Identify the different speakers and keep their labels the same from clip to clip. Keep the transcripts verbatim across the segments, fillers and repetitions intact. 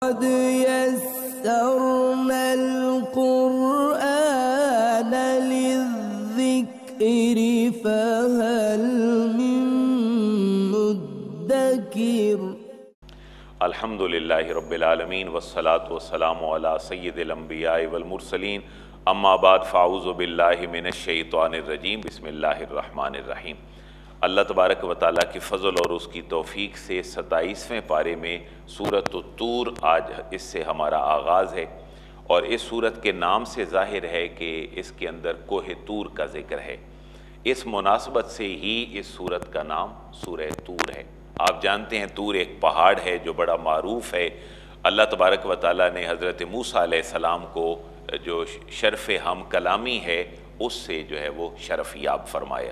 Speaker 1: قد يسرنا القرآن للذكر فهل من مدكر
Speaker 2: الحمد للہ رب العالمین والصلاة والسلام علی سید الانبیاء والمرسلین اما بعد فاعوذ باللہ من الشیطان الرجیم بسم اللہ الرحمن الرحیم۔ اللہ تبارک و تعالیٰ کی فضل اور اس کی توفیق سے ستائیسویں پارے میں سورۃ الطور آج اس سے ہمارا آغاز ہے، اور اس سورت کے نام سے ظاہر ہے کہ اس کے اندر کوہ طور کا ذکر ہے۔ اس مناسبت سے ہی اس سورت کا نام سورہ طور ہے۔ آپ جانتے ہیں طور ایک پہاڑ ہے جو بڑا معروف ہے۔ اللہ تبارک و تعالیٰ نے حضرت موسیٰ علیہ السلام کو جو شرف ہم کلامی ہے اس سے جو ہے وہ شرف یاب فرمایا۔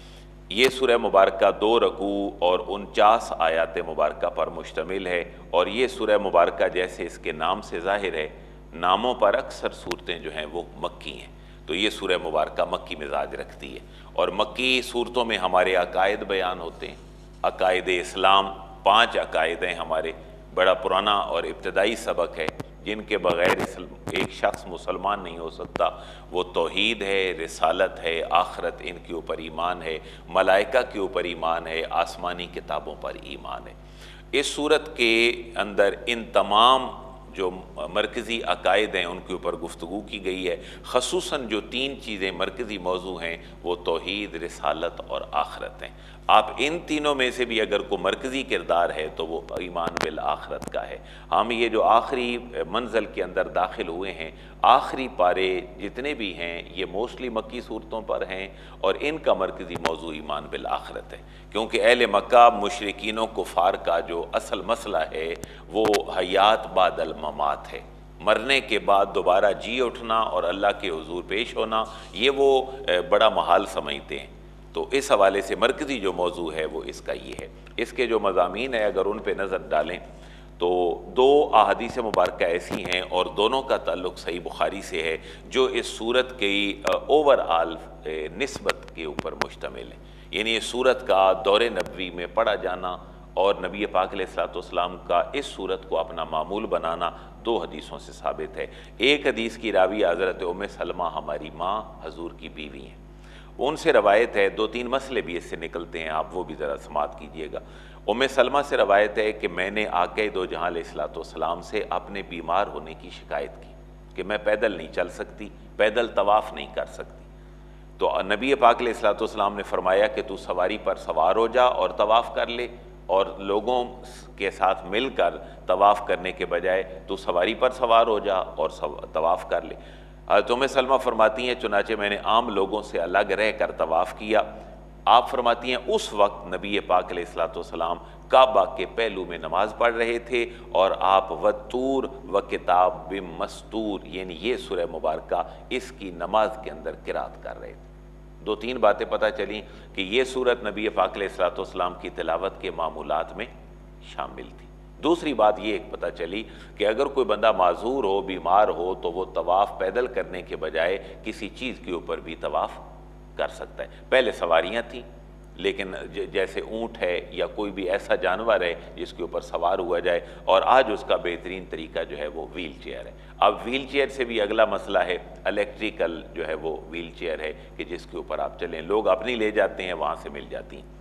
Speaker 2: یہ سورہ مبارکہ دو رکوع اور انچاس آیات مبارکہ پر مشتمل ہے، اور یہ سورہ مبارکہ جیسے اس کے نام سے ظاہر ہے، ناموں پر اکثر صورتیں جو ہیں وہ مکی ہیں، تو یہ سورہ مبارکہ مکی مزاج رکھتی ہے، اور مکی صورتوں میں ہمارے عقائد بیان ہوتے ہیں۔ عقائد اسلام پانچ عقائد ہیں ہمارے، بڑا پرانا اور ابتدائی سبق ہے جن کے بغیر ایک شخص مسلمان نہیں ہو سکتا۔ وہ توحید ہے، رسالت ہے، آخرت ان کے اوپر ایمان ہے، ملائکہ کے اوپر ایمان ہے، آسمانی کتابوں پر ایمان ہے۔ اس صورت کے اندر ان تمام جو مرکزی عقائد ہیں ان کے اوپر گفتگو کی گئی ہے۔ خصوصاً جو تین چیزیں مرکزی موضوع ہیں وہ توحید، رسالت اور آخرت ہیں۔ آپ ان تینوں میں سے بھی اگر کوئی مرکزی کردار ہے تو وہ ایمان بالآخرت کا ہے۔ ہم یہ جو آخری منزل کے اندر داخل ہوئے ہیں، آخری پارے جتنے بھی ہیں یہ موسٹلی مکی صورتوں پر ہیں، اور ان کا مرکزی موضوع ایمان بالآخرت ہے، کیونکہ اہل مکہ مشرکین و کفار کا جو اصل مسئلہ ہے وہ حیات بعد الممات ہے، مرنے کے بعد دوبارہ جی اٹھنا اور اللہ کے حضور پیش ہونا، یہ وہ بڑا محال سمجھتے ہیں۔ تو اس حوالے سے مرکزی جو موضوع ہے وہ اس کا یہ ہے۔ اس کے جو مضامین ہیں اگر ان پہ نظر ڈالیں تو دو احادیث مبارکہ ایسی ہیں، اور دونوں کا تعلق صحیح بخاری سے ہے، جو اس سورت کی اوور آل نسبت کے اوپر مشتمل ہے۔ یعنی اس سورت کا دور نبوی میں پڑھا جانا اور نبی پاک علیہ الصلوۃ والسلام کا اس سورت کو اپنا معمول بنانا دو حدیثوں سے ثابت ہے۔ ایک حدیث کی راوی حضرت ام سلمہ ہماری ماں حضور کی بیوی ہیں، ان سے روایت ہے، دو تین مسئلے بھی اس سے نکلتے ہیں، آپ وہ بھی ذرا سماعت کیجئے گا۔ ام سلمہ سے روایت ہے کہ میں نے آقا دو جہاں علیہ الصلوۃ والسلام سے اپنے بیمار ہونے کی شکایت کی کہ میں پیدل نہیں چل سکتی، پیدل طواف نہیں کر سکتی، تو نبی پاک علیہ الصلوۃ والسلام نے فرمایا کہ تو سواری پر سوار ہو جا اور طواف کر لے، اور لوگوں کے ساتھ مل کر طواف کرنے کے بجائے تو سواری پر سوار ہو جا اور طواف کر لے۔ حضرت ام سلمہ فرماتی ہیں چنانچہ میں نے عام لوگوں سے الگ رہ کر طواف کیا۔ آپ فرماتی ہیں اس وقت نبی پاک علیہ الصلوۃ والسلام کعبہ کے پہلو میں نماز پڑھ رہے تھے، اور آپ وَالطُّورِ وَکِتَابٍ مَّسْطُورٍ یعنی یہ سورہ مبارکہ اس کی نماز کے اندر قرات کر رہے تھے۔ دو تین باتیں پتہ چلیں کہ یہ سورت نبی پاک علیہ الصلوۃ والسلام کی تلاوت کے معمولات میں شامل تھی۔ دوسری بات یہ ایک پتہ چلی کہ اگر کوئی بندہ معذور ہو، بیمار ہو، تو وہ طواف پیدل کرنے کے بجائے کسی چیز کے اوپر بھی طواف کر سکتا ہے۔ پہلے سواریاں تھیں، لیکن جیسے اونٹ ہے یا کوئی بھی ایسا جانور ہے جس کے اوپر سوار ہوا جائے، اور آج اس کا بہترین طریقہ جو ہے وہ ویل چیئر ہے۔ اب ویل چیئر سے بھی اگلا مسئلہ ہے الیکٹریکل جو ہے وہ ویل چیئر ہے کہ جس کے اوپر آپ چلیں، لوگ اپنی لے جاتے ہیں، وہاں سے مل جاتی ہیں۔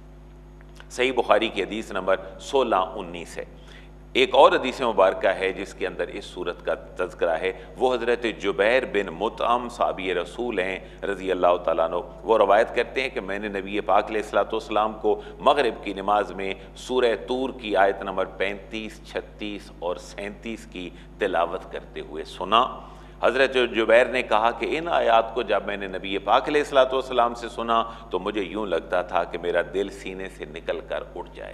Speaker 2: صحیح بخاری کی حدیث نمبر سولہ انیس ہے۔ ایک اور حدیث مبارکہ ہے جس کے اندر اس صورت کا تذکرہ ہے، وہ حضرت جبیر بن مطعم صحابی رسول ہیں رضی اللہ تعالیٰ عنہ۔ وہ روایت کرتے ہیں کہ میں نے نبی پاک علیہ الصلوۃ والسلام کو مغرب کی نماز میں سورہ طور کی آیت نمبر پینتیس، چھتیس اور سینتیس کی تلاوت کرتے ہوئے سنا۔ حضرت جبیر نے کہا کہ ان آیات کو جب میں نے نبی پاک علیہ الصلوۃ والسلام سے سنا تو مجھے یوں لگتا تھا کہ میرا دل سینے سے نکل کر اٹھ جائے۔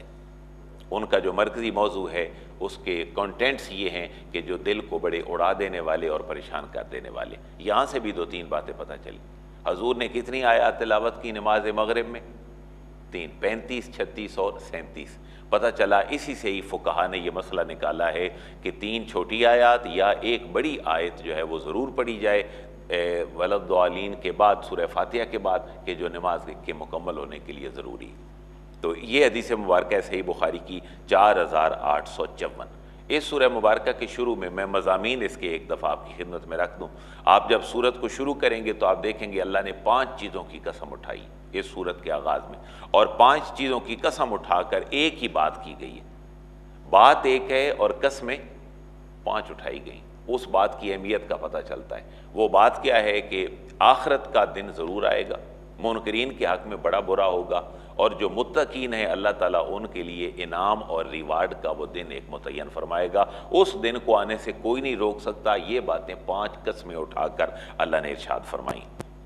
Speaker 2: ان کا جو مرکزی موضوع ہے اس کے کانٹینٹس یہ ہیں کہ جو دل کو بڑے اڑا دینے والے اور پریشان کر دینے والے۔ یہاں سے بھی دو تین باتیں پتہ چلی۔ حضور نے کتنی آیات تلاوت کی نماز مغرب میں؟ تین، پینتیس، چھتیس اور سینتیس۔ پتہ چلا اسی سے ہی فقہا نے یہ مسئلہ نکالا ہے کہ تین چھوٹی آیات یا ایک بڑی آیت جو ہے وہ ضرور پڑھی جائے وَلَضَّالِّينَ کے بعد، سورہ فاتحہ کے بعد، کہ جو نماز کے مکمل ہونے کے لیے ضروری۔ تو یہ حدیث مبارکہ صحیح بخاری کی چار ہزار آٹھ سو چون۔ اس سورہ مبارکہ کے شروع میں میں مضامین اس کے ایک دفعہ آپ کی خدمت میں رکھ دوں. آپ جب سورت کو شروع کریں گے تو آپ دیکھیں گے اللہ نے پانچ چیزوں کی قسم اٹھائی اس سورت کے آغاز میں, اور پانچ چیزوں کی قسم اٹھا کر ایک ہی بات کی گئی ہے. بات ایک ہے اور قسمیں پانچ اٹھائی گئیں. اس بات کی اہمیت کا پتہ چلتا ہے. وہ بات کیا ہے کہ آخرت کا دن ضرور آئے گا, منکرین کے حق میں بڑا برا ہوگا, اور جو متقین ہیں اللہ تعالیٰ ان کے لیے انعام اور ریوارڈ کا وہ دن ایک متعین فرمائے گا. اس دن کو آنے سے کوئی نہیں روک سکتا. یہ باتیں پانچ قسمیں اٹھا کر اللہ نے ارشاد فرمائیں.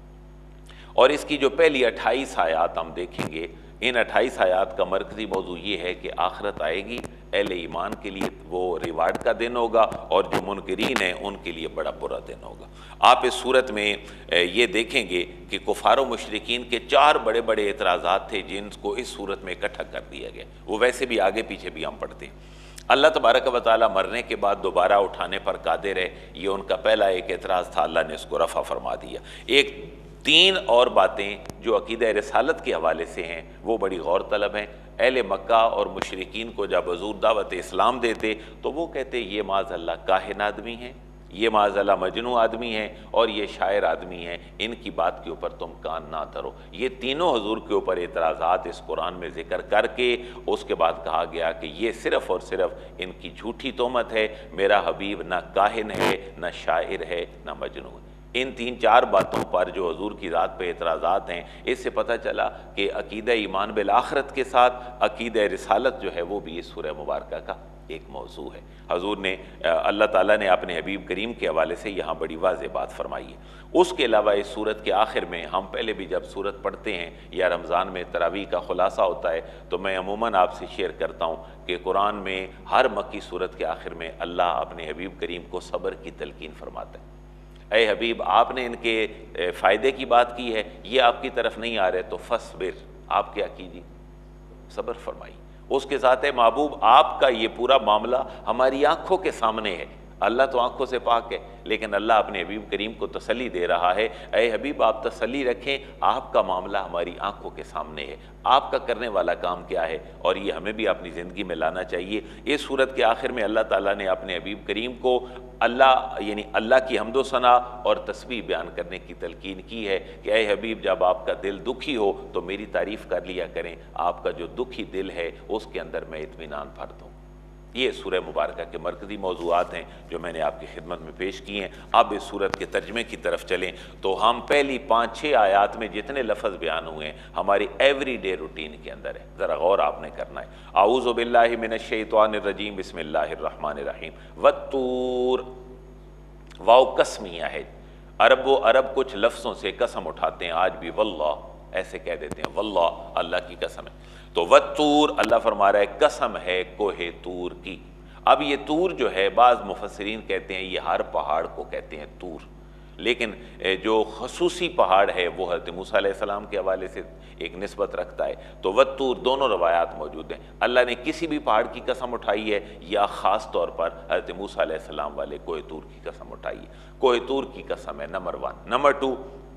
Speaker 2: اور اس کی جو پہلی اٹھائیس آیات ہم دیکھیں گے, ان اٹھائیس آیات کا مرکزی موضوع یہ ہے کہ آخرت آئے گی, اہل ایمان کے لیے وہ ریوارڈ کا دن ہوگا, اور جو منکرین ہیں ان کے لیے بڑا برا دن ہوگا. آپ اس صورت میں یہ دیکھیں گے کہ کفار و مشرکین کے چار بڑے بڑے اعتراضات تھے جن کو اس صورت میں اکٹھا کر دیا گیا. وہ ویسے بھی آگے پیچھے بھی ہم پڑھتے ہیں. اللہ تبارک و تعالیٰ مرنے کے بعد دوبارہ اٹھانے پر قادر ہے, یہ ان کا پہلا ایک اعتراض تھا, اللہ نے اس کو رفع فرما دیا. ایک تین اور باتیں جو عقیدہ رسالت کے حوالے سے ہیں وہ بڑی غور طلب ہیں. اہل مکہ اور مشرکین کو جب حضور دعوت اسلام دیتے تو وہ کہتے یہ معاذ اللہ کاہن آدمی ہیں, یہ معاذ اللہ مجنون آدمی ہیں, اور یہ شاعر آدمی ہیں, ان کی بات کے اوپر تم کان نہ دھرو. یہ تینوں حضور کے اوپر اعتراضات اس قرآن میں ذکر کر کے اس کے بعد کہا گیا کہ یہ صرف اور صرف ان کی جھوٹی تہمت ہے. میرا حبیب نہ کاہن ہے, نہ شاعر ہے, نہ مجنون. ان تین چار باتوں پر جو حضور کی ذات پہ اعتراضات ہیں, اس سے پتہ چلا کہ عقیدہ ایمان بالآخرت کے ساتھ عقیدہ رسالت جو ہے وہ بھی اس سورہ مبارکہ کا ایک موضوع ہے. حضور نے اللہ تعالیٰ نے اپنے حبیب کریم کے حوالے سے یہاں بڑی واضح بات فرمائی ہے. اس کے علاوہ اس سورت کے آخر میں ہم پہلے بھی جب سورت پڑھتے ہیں یا رمضان میں تراویح کا خلاصہ ہوتا ہے تو میں عموماً آپ سے شیئر کرتا ہوں کہ قرآن میں ہر مکی سورت کے آخر میں اللہ اپنے حبیب کریم کو صبر کی تلقین فرماتا ہے. اے حبیب آپ نے ان کے فائدے کی بات کی ہے, یہ آپ کی طرف نہیں آ رہے تو فصبر, آپ کیا کیجیے, صبر فرمائی. اس کے ساتھ ہے محبوب آپ کا یہ پورا معاملہ ہماری آنکھوں کے سامنے ہے. اللہ تو آنکھوں سے پاک ہے, لیکن اللہ اپنے حبیب کریم کو تسلی دے رہا ہے, اے حبیب آپ تسلی رکھیں, آپ کا معاملہ ہماری آنکھوں کے سامنے ہے, آپ کا کرنے والا کام کیا ہے, اور یہ ہمیں بھی اپنی زندگی میں لانا چاہیے. اس صورت کے آخر میں اللہ تعالیٰ نے اپنے حبیب کریم کو اللہ یعنی اللہ کی حمد و ثنا اور تسبیح بیان کرنے کی تلقین کی ہے کہ اے حبیب جب آپ کا دل دکھی ہو تو میری تعریف کر لیا کریں, آپ کا جو دکھی دل ہے اس کے اندر میں اطمینان بھر دوں. یہ سورہ مبارکہ کے مرکزی موضوعات ہیں جو میں نے آپ کی خدمت میں پیش کی ہیں. اب اس سورت کے ترجمے کی طرف چلیں تو ہم پہلی پانچ چھ آیات میں جتنے لفظ بیان ہوئے ہیں ہماری ایوری ڈے روٹین کے اندر ہے. ذرا غور آپ نے کرنا ہے. اعوذ باللہ من الشیطان الرجیم, بسم اللہ الرحمن الرحیم. والطور, واو قسمیہ ہے. عرب و عرب کچھ لفظوں سے قسم اٹھاتے ہیں, آج بھی واللہ ایسے کہہ دیتے ہیں, واللہ اللہ کی قسم ہے. تو والطور اللہ فرما رہا ہے قسم ہے کوہ طور کی. اب یہ طور جو ہے بعض مفسرین کہتے ہیں یہ ہر پہاڑ کو کہتے ہیں طور, لیکن جو خصوصی پہاڑ ہے وہ حضرت موسیٰ علیہ السلام کے حوالے سے ایک نسبت رکھتا ہے. تو والطور دونوں روایات موجود ہیں. اللہ نے کسی بھی پہاڑ کی قسم اٹھائی ہے یا خاص طور پر حضرت موسیٰ علیہ السلام والے کوہ طور کی قسم اٹھائی ہے. کوہ طور کی قسم ہے نمبر ون. نمبر ٹو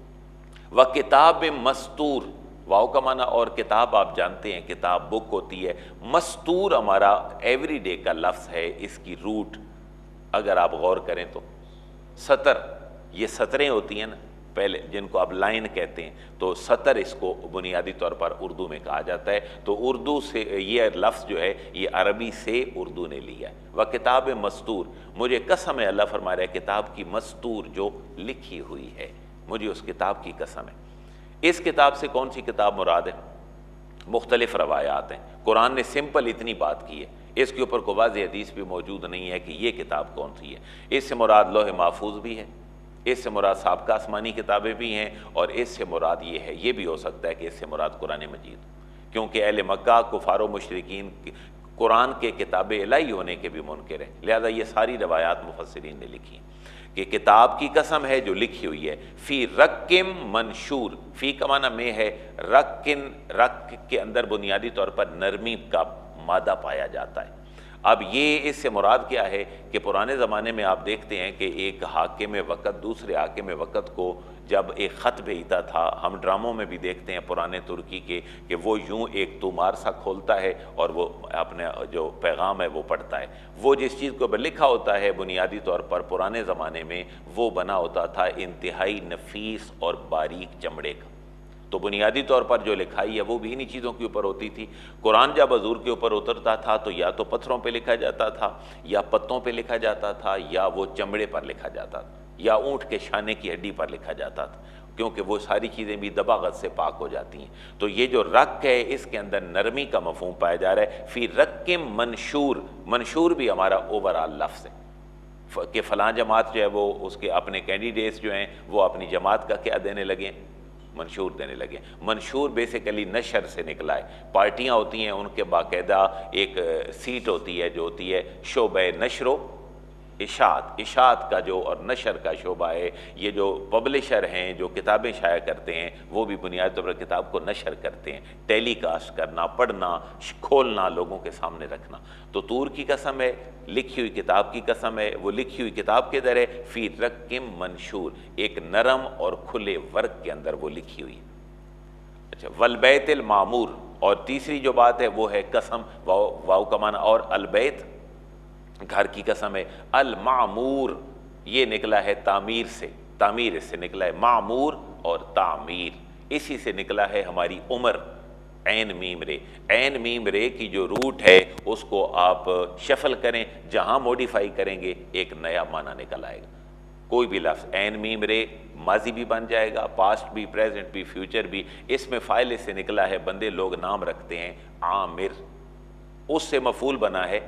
Speaker 2: وکتاب مستور, واو کا معنی اور کتاب آپ جانتے ہیں کتاب بک ہوتی ہے. مستور ہمارا ایوری ڈے کا لفظ ہے, اس کی روٹ اگر آپ غور کریں تو سطر, یہ سطریں ہوتی ہیں نا پہلے جن کو آپ لائن کہتے ہیں, تو سطر اس کو بنیادی طور پر اردو میں کہا جاتا ہے. تو اردو سے یہ لفظ جو ہے یہ عربی سے اردو نے لیا ہے. وہ کتاب مستور, مجھے قسم ہے اللہ فرما رہا ہے کتاب کی مستور جو لکھی ہوئی ہے, مجھے اس کتاب کی قسم ہے. اس کتاب سے کون سی کتاب مراد ہے؟ مختلف روایات ہیں. قرآن نے سمپل اتنی بات کی ہے, اس کے اوپر کوئی واضح حدیث بھی موجود نہیں ہے کہ یہ کتاب کون سی ہے. اس سے مراد لوح محفوظ بھی ہے, اس سے مراد سابقہ آسمانی کتابیں بھی ہیں, اور اس سے مراد یہ ہے, یہ بھی ہو سکتا ہے کہ اس سے مراد قرآن مجید, کیونکہ اہل مکہ کفار و مشرکین قرآن کے کتاب الہی ہونے کے بھی منکر ہیں. لہذا یہ ساری روایات مفسرین نے لکھی ہیں کہ کتاب کی قسم ہے جو لکھی ہوئی ہے. فی رقم منشور, فی کا معنی میں ہے, رقن رق کے اندر بنیادی طور پر نرمی کا مادہ پایا جاتا ہے. اب یہ اس سے مراد کیا ہے کہ پرانے زمانے میں آپ دیکھتے ہیں کہ ایک حاکم وقت دوسرے حاکم وقت کو جب ایک خط بھیجتا تھا، ہم ڈراموں میں بھی دیکھتے ہیں پرانے ترکی کے کہ وہ یوں ایک تومار سا کھولتا ہے اور وہ اپنے جو پیغام ہے وہ پڑھتا ہے، وہ جس چیز کو لکھا ہوتا ہے بنیادی طور پر پرانے زمانے میں وہ بنا ہوتا تھا انتہائی نفیس اور باریک چمڑے کا۔ تو بنیادی طور پر جو لکھائی ہے وہ بھی انہی چیزوں کے اوپر ہوتی تھی۔ قرآن جب حضور کے اوپر اترتا تھا تو یا تو پتھروں پہ لکھا جاتا تھا، یا پتوں پہ لکھا جاتا تھا، یا وہ چمڑے پر لکھا جاتا تھا، یا اونٹ کے شانے کی ہڈی پر لکھا جاتا تھا، کیونکہ وہ ساری چیزیں بھی دباغت سے پاک ہو جاتی ہیں۔ تو یہ جو رق ہے اس کے اندر نرمی کا مفہوم پایا جا رہا ہے۔ فی رق منشور، منشور بھی ہمارا اوورآل لفظ ہے کہ فلاں جماعت جو ہے وہ اس کے اپنے کینڈیڈیٹس جو ہیں وہ اپنی جماعت کا کیا دینے لگے ہیں؟ منشور دینے لگے۔ منشور بیسیکلی نشر سے نکلا ہے۔ پارٹیاں ہوتی ہیں ان کے باقاعدہ ایک سیٹ ہوتی ہے جو ہوتی ہے شعبہ نشر و اشاعت، اشاعت کا جو اور نشر کا شعبہ ہے۔ یہ جو پبلشر ہیں جو کتابیں شائع کرتے ہیں وہ بھی بنیادی طور پر کتاب کو نشر کرتے ہیں، ٹیلی کاسٹ کرنا، پڑھنا، کھولنا، لوگوں کے سامنے رکھنا۔ تو طور کی قسم ہے، لکھی ہوئی کتاب کی قسم ہے، وہ لکھی ہوئی کتاب کے در ہے فی رقم منشور، ایک نرم اور کھلے ورق کے اندر وہ لکھی ہوئی۔ اچھا، والبیت المعمور، اور تیسری جو بات ہے وہ ہے قسم، واو کا معنی اور البیت گھر کی قسم ہے۔ المعمور یہ نکلا ہے تعمیر سے، تعمیر اس سے نکلا ہے، معمور اور تعمیر اسی سے نکلا ہے ہماری عمر، عین میم رے۔ عین میم رے کی جو روٹ ہے اس کو آپ شفل کریں، جہاں موڈیفائی کریں گے ایک نیا معنی نکل آئے گا۔ کوئی بھی لفظ عین میم رے ماضی بھی بن جائے گا، پاسٹ بھی، پریزنٹ بھی، فیوچر بھی۔ اس میں فاعل سے نکلا ہے، بندے لوگ نام رکھتے ہیں عامر، اس سے مفعول بنا ہے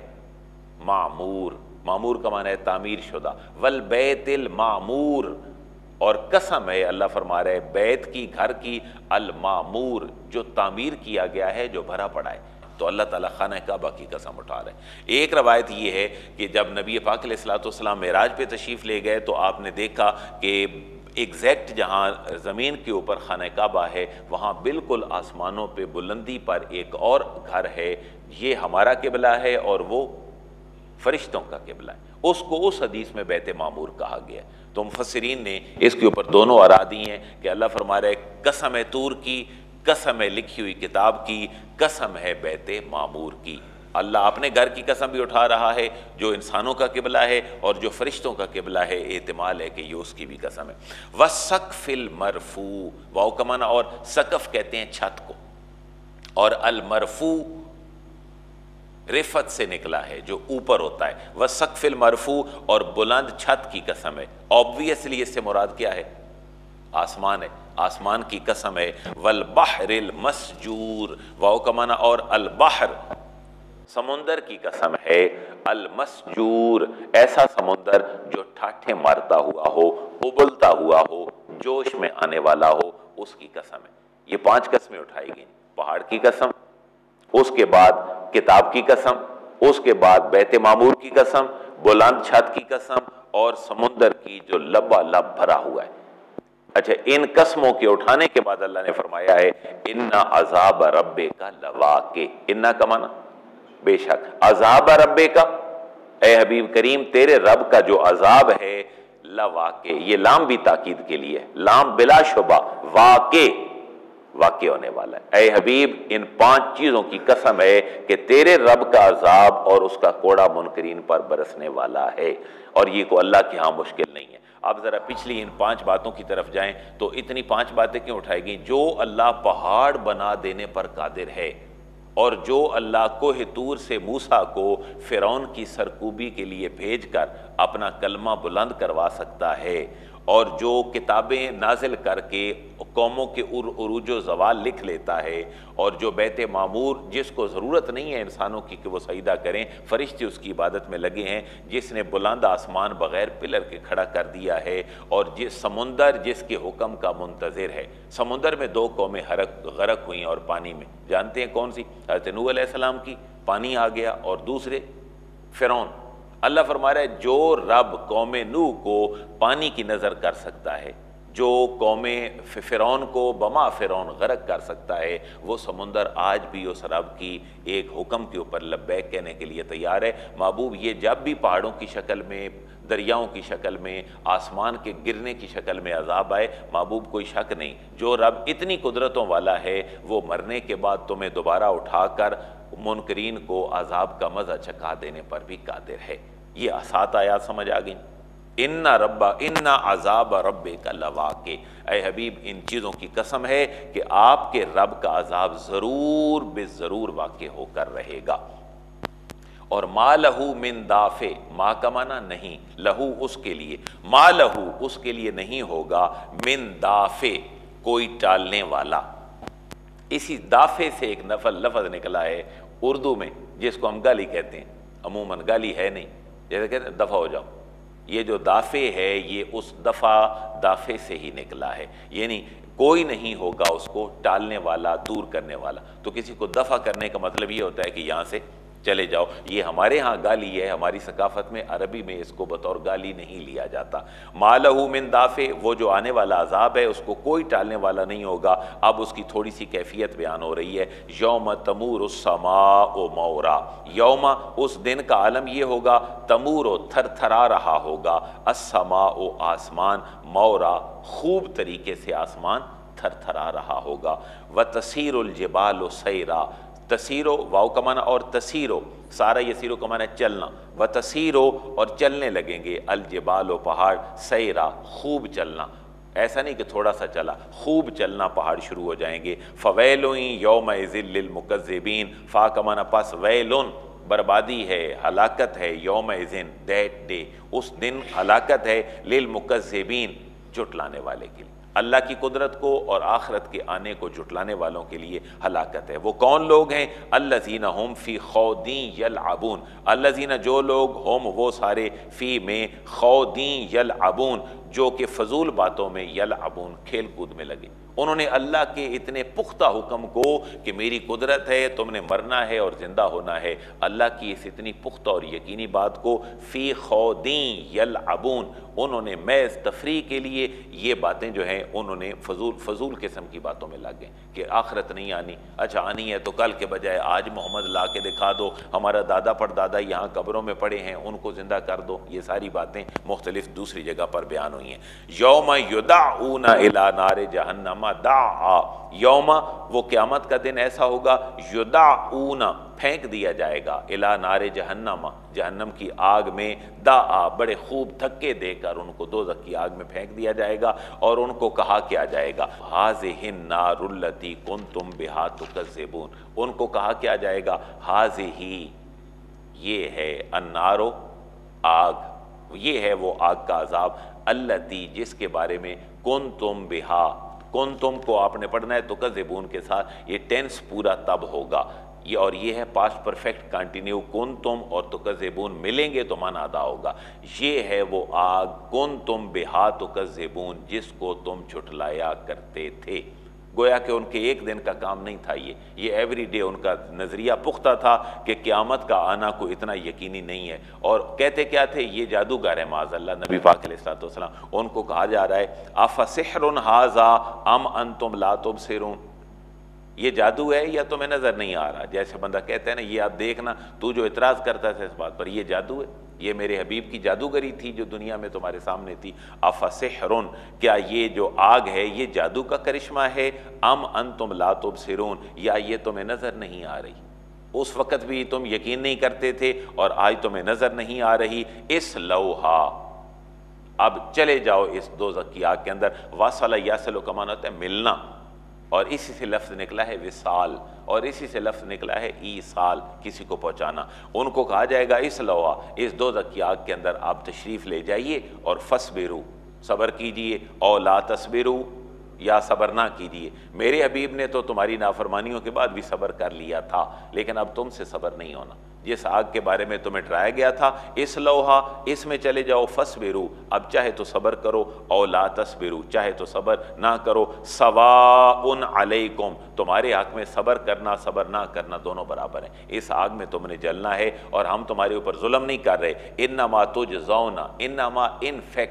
Speaker 2: معمور، معمور کا معنی ہے تعمیر شدہ۔ والبیت المعمور، اور قسم ہے اللہ فرما رہے بیت کی، گھر کی، المعمور جو تعمیر کیا گیا ہے، جو بھرا پڑا ہے۔ تو اللہ تعالیٰ خانہ کعبہ کی قسم اٹھا رہے ہیں۔ ایک روایت یہ ہے کہ جب نبی پاک علیہ الصلوۃ والسلام معراج پہ تشریف لے گئے تو آپ نے دیکھا کہ ایگزیکٹ جہاں زمین کے اوپر خانہ کعبہ ہے وہاں بالکل آسمانوں پہ بلندی پر ایک اور گھر ہے، یہ ہمارا قبلہ ہے اور وہ فرشتوں کا قبلہ ہے، اس کو اس حدیث میں بیت معمور کہا گیا ہے۔ تو مفسرین نے اس کے اوپر دونوں آراء دی ہیں کہ اللہ فرما رہا ہے قسم ہے طور کی، قسم ہے لکھی ہوئی کتاب کی، قسم ہے بیت معمور کی۔ اللہ اپنے گھر کی قسم بھی اٹھا رہا ہے جو انسانوں کا قبلہ ہے، اور جو فرشتوں کا قبلہ ہے احتمال ہے کہ یہ اس کی بھی قسم ہے۔ وَالسَّقْفِ الْمَرْفُوعِ، واو کا معنی اور سقف کہتے ہیں چھت کو، اور المرفوع رفت سے نکلا ہے جو اوپر ہوتا ہے۔ وَالسَّقْفِ الْمَرْفُوعِ، اور بلند چھت کی قسم ہے۔ اوبویسلی اس سے مراد کیا ہے؟ آسمان ہے، آسمان کی قسم ہے۔ وَالْبَحْرِ الْمَسْجُورِ، واو کا معنی اور البحر سمندر کی قسم ہے۔ المسجور ایسا سمندر جو ٹھاٹھے مارتا ہوا ہو، ابلتا ہوا ہو، جوش میں آنے والا ہو، اس کی قسم ہے۔ یہ پانچ قسمیں اٹھائی گئی، پہاڑ کی قسم، اس کے بعد کتاب کی قسم، اس کے بعد بیت معمور کی قسم، بلند چھت کی قسم، اور سمندر کی جو لبا لب بھرا ہوا ہے۔ اچھا، ان قسموں کے اٹھانے کے بعد اللہ نے فرمایا ہے اِنَّ عَذَابَ رَبِّكَ لَوَاقِعٌ، اِنَّ کا معنی بے شک، عذاب ربِّکَ اے حبیب کریم تیرے رب کا جو عذاب ہے، لواقع، یہ لام بھی تاکید کے لیے، لام بلا شبہ، واقع، واقع ہونے والا ہے۔ اے حبیب ان پانچ چیزوں کی قسم ہے کہ تیرے رب کا عذاب اور اس کا کوڑا منکرین پر برسنے والا ہے، اور یہ کو اللہ کے ہاں مشکل نہیں ہے۔ آپ ذرا پچھلی ان پانچ باتوں کی طرف جائیں تو اتنی پانچ باتیں کیوں اٹھائی گئیں؟ جو اللہ پہاڑ بنا دینے پر قادر ہے، اور جو اللہ کوہ طور سے موسیٰ کو فرعون کی سرکوبی کے لیے بھیج کر اپنا کلمہ بلند کروا سکتا ہے، اور جو کتابیں نازل کر کے قوموں کے عروج و زوال لکھ لیتا ہے، اور جو بیت معمور جس کو ضرورت نہیں ہے انسانوں کی کہ وہ سجدہ کریں، فرشتے اس کی عبادت میں لگے ہیں، جس نے بلند آسمان بغیر پلر کے کھڑا کر دیا ہے، اور جس سمندر جس کے حکم کا منتظر ہے۔ سمندر میں دو قومیں غرق ہوئیں اور پانی میں، جانتے ہیں کون سی؟ حضرت نوح علیہ السلام کی، پانی آ گیا، اور دوسرے فرعون۔ اللہ فرما رہا ہے جو رب قوم نوح کو پانی کی نظر کر سکتا ہے، جو قوم فرعون کو بما فرعون غرق کر سکتا ہے، وہ سمندر آج بھی اس رب کی ایک حکم کے اوپر لبیک کہنے کے لیے تیار ہے۔ محبوب یہ جب بھی پہاڑوں کی شکل میں، دریاؤں کی شکل میں، آسمان کے گرنے کی شکل میں عذاب آئے، محبوب کوئی شک نہیں، جو رب اتنی قدرتوں والا ہے وہ مرنے کے بعد تمہیں دوبارہ اٹھا کر منکرین کو عذاب کا مزہ چکھا دینے پر بھی قادر ہے۔ یہ سات آیات سمجھ آ گئیں۔ ان ربا ان عذاب ربک لواقع، اے حبیب ان چیزوں کی قسم ہے کہ آپ کے رب کا عذاب ضرور بے ضرور واقع ہو کر رہے گا۔ اور ما لہو من دافع، ما کا معنی نہیں، لہو اس کے لیے، ما لہو اس کے لیے نہیں ہوگا، من دافع کوئی ٹالنے والا۔ اسی دافع سے ایک نفل لفظ نکلا ہے اردو میں جس کو ہم گالی کہتے ہیں، عموماً گالی ہے نہیں، جیسے کہتے ہیں دفع ہو جاؤ، یہ جو دافع ہے یہ اس دفع دافع سے ہی نکلا ہے، یعنی کوئی نہیں ہوگا اس کو ٹالنے والا، دور کرنے والا۔ تو کسی کو دفع کرنے کا مطلب یہ ہوتا ہے کہ یہاں سے چلے جاؤ، یہ ہمارے ہاں گالی ہے، ہماری ثقافت میں عربی میں اس کو بطور گالی نہیں لیا جاتا۔ ما لہو من دافع، وہ جو آنے والا عذاب ہے اس کو کوئی ٹالنے والا نہیں ہوگا۔ اب اس کی تھوڑی سی کیفیت بیان ہو رہی ہے، یوم تمور السماء مورا، یوم اس دن کا عالم یہ ہوگا، تمور تھر تھرا رہا ہوگا، السماء آسمان، مورا خوب طریقے سے آسمان تھر تھرا رہا ہوگا، وتسیر الجبال سیرا، تسیرو واو کا معنی اور تسیرو، سارا یسیرو کا معنی چلنا، و تسیرو اور چلنے لگیں گے، الجبال و پہاڑ، سیرا خوب چلنا، ایسا نہیں کہ تھوڑا سا چلا، خوب چلنا پہاڑ شروع ہو جائیں گے۔ فویلٌ یومئذ للمکذبین، فا کا معنی پس، ویلٌ بربادی ہے، ہلاکت ہے، یومئذ دیٹ ڈے اس دن ہلاکت ہے، للمکذبین جھٹلانے والے کے لیے، اللہ کی قدرت کو اور آخرت کے آنے کو جھٹلانے والوں کے لیے ہلاکت ہے۔ وہ کون لوگ ہیں؟ الذین ہم فی خوضین یلعبون، الذین جو لوگ ہم وہ سارے فی میں خوضین یلعبون جو کہ فضول باتوں میں، یلعبون کھیل کود میں لگے، انہوں نے اللہ کے اتنے پختہ حکم کو کہ میری قدرت ہے، تم نے مرنا ہے اور زندہ ہونا ہے، اللہ کی اس اتنی پختہ اور یقینی بات کو فی خوضین یلعبون، انہوں نے محض تفریح کے لیے یہ باتیں جو ہیں انہوں نے فضول فضول قسم کی باتوں میں لگ گئے کہ آخرت نہیں آنی، اچھا آنی ہے تو کل کے بجائے آج محمد لا کے دکھا دو، ہمارا دادا پردادا یہاں قبروں میں پڑے ہیں ان کو زندہ کر دو، یہ ساری باتیں مختلف دوسری جگہ پر بیان ہوئی ہیں۔ یوم یدعون الی نار جہنم دعا، یوم وہ قیامت کا دن ایسا ہوگا، یدعون پھینک دیا جائے گا، الی نار جہنم جہنم کی آگ میں، دعا بڑے خوب دھکے دے کر ان کو دوزخ کی آگ میں پھینک دیا جائے گا، اور ان کو کہا کیا جائے گا، ھذہ النار التی کنتم بہا تکذبون، ان کو کہا کیا جائے گا، ھذہ یہ ہے، النار آگ، یہ ہے وہ آگ کا عذاب، التی جس کے بارے میں کنتم بہا، کنتم کو آپ نے پڑھنا ہے تکذبون کے ساتھ، یہ ٹینس پورا تب ہوگا، یہ اور یہ ہے پاسٹ پرفیکٹ کنٹینیو، کنتم اور تکذبون ملیں گے تو معنی ادا ہوگا، یہ ہے وہ آگ کنتم بہا تکذبون جس کو تم جھٹلایا کرتے تھے۔ گویا کہ ان کے ایک دن کا کام نہیں تھا، یہ یہ ایوری ڈے ان کا نظریہ پختہ تھا کہ قیامت کا آنا کو اتنا یقینی نہیں ہے، اور کہتے کیا تھے، یہ جادوگر ہے معاذ اللہ، نبی پاک علیہ الصلوۃ والسلام ان کو کہا جا رہا ہے افسحر ھذا ام انتم لا تبصرون، یہ جادو ہے یا تمہیں نظر نہیں آ رہا، جیسے بندہ کہتا ہے نا یہ آپ دیکھنا، تو جو اعتراض کرتا تھا اس بات پر، یہ جادو ہے، یہ میرے حبیب کی جادوگری تھی جو دنیا میں تمہارے سامنے تھی، افسحر کیا یہ جو آگ ہے یہ جادو کا کرشمہ ہے، ام انتم لا تبصرون یا یہ تمہیں نظر نہیں آ رہی، اس وقت بھی تم یقین نہیں کرتے تھے اور آج تمہیں نظر نہیں آ رہی، اس لوہا اب چلے جاؤ اس دوزخ کی آگ کے اندر، واصل یصل کا معنی ہوتا ہے ملنا، اور اسی سے لفظ نکلا ہے وصال، اور اسی سے لفظ نکلا ہے ایصال، کسی کو پہنچانا، ان کو کہا جائے گا اس لوا اس دوزخ کی آگ کے اندر آپ تشریف لے جائیے اور فصبرو صبر کیجئے، او لا تصبرو یا صبر نہ کیجئے، میرے حبیب نے تو تمہاری نافرمانیوں کے بعد بھی صبر کر لیا تھا، لیکن اب تم سے صبر نہیں ہونا، جس آگ کے بارے میں تمہیں ڈرایا گیا تھا اس لوہا اس میں چلے جاؤ، فصبرو اب چاہے تو صبر کرو، او لا تصبرو چاہے تو صبر نہ کرو، سواء علیکم تمہارے حق میں صبر کرنا صبر نہ کرنا دونوں برابر ہیں، اس آگ میں تم نے جلنا ہے اور ہم تمہارے اوپر ظلم نہیں کر رہے، انما تجزون انما ان فیکٹ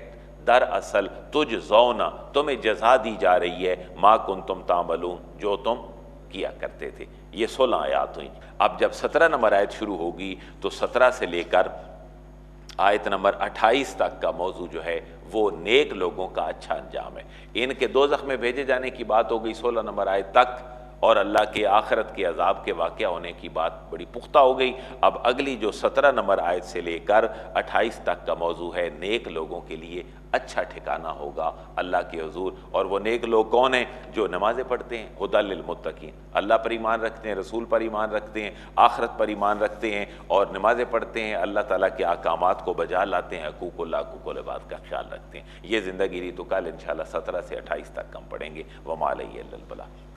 Speaker 2: دراصل تجھ زونا تمہیں جزا دی جا رہی ہے ما کنتم تعملون جو تم کیا کرتے تھے۔ یہ سولہ آیات ہوئیں۔ اب جب سترہ نمبر آیت شروع ہوگی تو سترہ سے لے کر آیت نمبر اٹھائیس تک کا موضوع جو ہے وہ نیک لوگوں کا اچھا انجام ہے۔ ان کے دوزخ میں بھیجے جانے کی بات ہو گئی سولہ نمبر آیت تک، اور اللہ کے آخرت کے عذاب کے واقعہ ہونے کی بات بڑی پختہ ہو گئی۔ اب اگلی جو سترہ نمبر آیت سے لے کر اٹھائیس تک کا موضوع ہے نیک لوگوں کے لیے اچھا ٹھکانہ ہوگا اللہ کے حضور۔ اور وہ نیک لوگ کون ہیں؟ جو نمازیں پڑھتے ہیں، ھدی للمتقین، اللہ پر ایمان رکھتے ہیں، رسول پر ایمان رکھتے ہیں، آخرت پر ایمان رکھتے ہیں اور نمازیں پڑھتے ہیں، اللہ تعالیٰ کے احکامات کو بجا لاتے ہیں، حقوق اللہ حقوق العباد کا خیال رکھتے ہیں۔ یہ زندگی ری تو کل انشاءاللہ سترہ سے اٹھائیس تک ہم پڑھیں گے۔ وما علیہ الا البلاغ۔